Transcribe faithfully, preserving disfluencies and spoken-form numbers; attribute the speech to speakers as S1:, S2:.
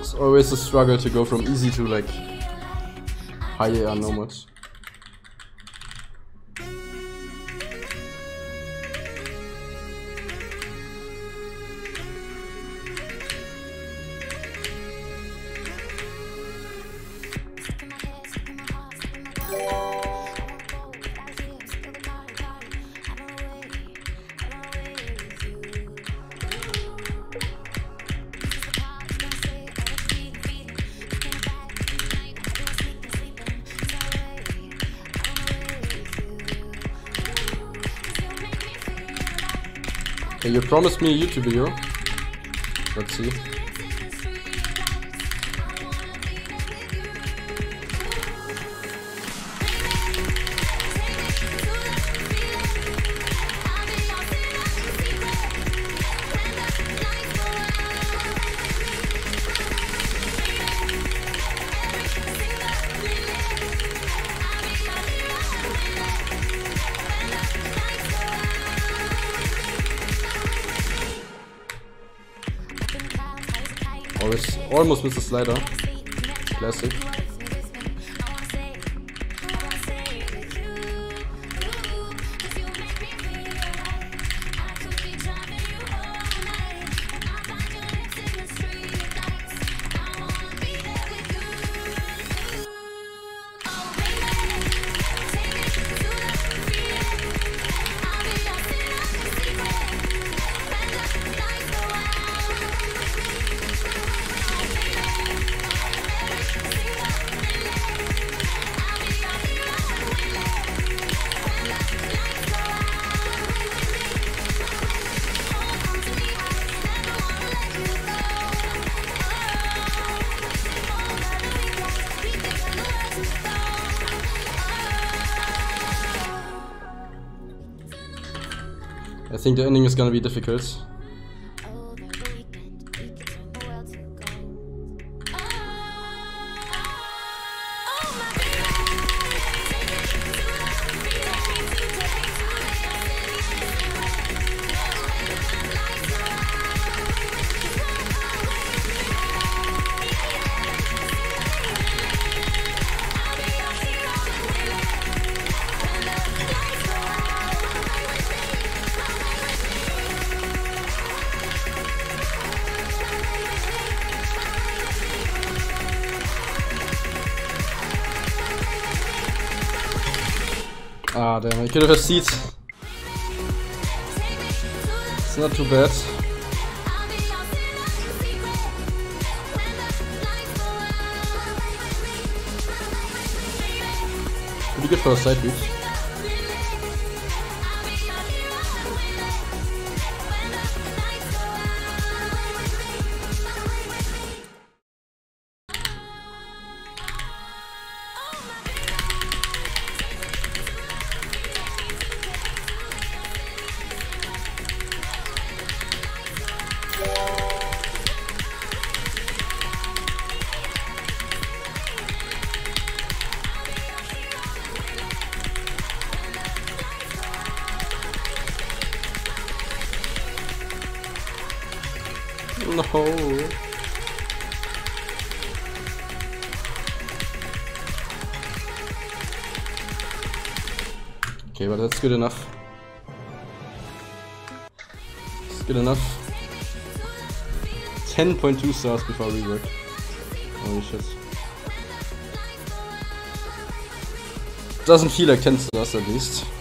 S1: It's always a struggle to go from easy to like high A R nomads. Okay, you promised me a YouTube video. Let's see. Always, almost missed the slider. Classic. I think the ending is gonna be difficult. Ah, damn, I could have a seat. It's not too bad. Pretty good for a side beat. No. Okay, but that's good enough. It's good enough. ten point two stars before rework. Holy shit. Doesn't feel like ten stars at least.